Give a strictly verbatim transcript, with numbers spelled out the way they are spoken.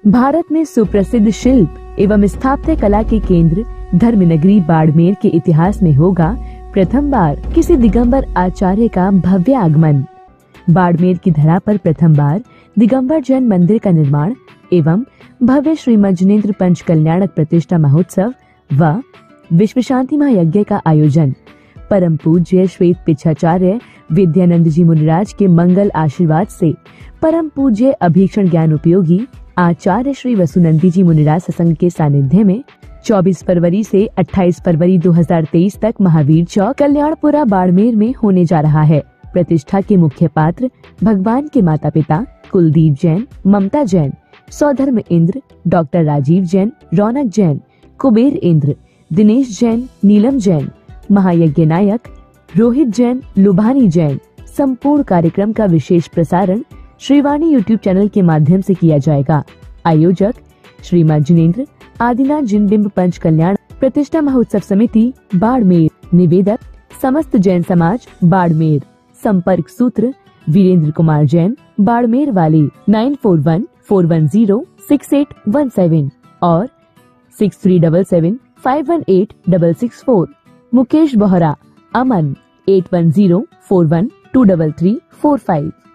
भारत में सुप्रसिद्ध शिल्प एवं स्थापत्य कला के केंद्र धर्मनगरी बाड़मेर के इतिहास में होगा प्रथम बार किसी दिगंबर आचार्य का भव्य आगमन। बाड़मेर की धरा पर प्रथम बार दिगंबर जैन मंदिर का निर्माण एवं भव्य श्रीमद जिनेन्द्र पंच कल्याणक प्रतिष्ठा महोत्सव व विश्व शांति महायज्ञ का आयोजन परम पूज्य श्वेत पिछाचार्य विद्यानंद जी मुनिराज के मंगल आशीर्वाद से परम पूज्य अभीक्षण ज्ञान उपयोगी आचार्य श्री वसुनंदी जी मुनिराज सत्संग के सानिध्य में चौबीस फरवरी से अट्ठाईस फरवरी दो हज़ार तेईस तक महावीर चौक कल्याणपुरा बाड़मेर में होने जा रहा है। प्रतिष्ठा के मुख्य पात्र भगवान के माता पिता कुलदीप जैन, ममता जैन, सौधर्म इंद्र, डॉक्टर राजीव जैन, रौनक जैन, कुबेर इंद्र, दिनेश जैन, नीलम जैन, महायज्ञ नायक रोहित जैन, लुभानी जैन। संपूर्ण कार्यक्रम का विशेष प्रसारण श्रीवाणी यूट्यूब चैनल के माध्यम से किया जाएगा। आयोजक श्रीमद जिनेन्द्र आदिनाथ जिनबिंब पंच कल्याण प्रतिष्ठा महोत्सव समिति बाड़मेर। निवेदक समस्त जैन समाज बाड़मेर। संपर्क सूत्र वीरेंद्र कुमार जैन बाड़मेर वाली nine four one four one zero six eight one seven और six three double seven five one eight double six four. Mukesh Bohra Aman eight one zero four one two double three four five.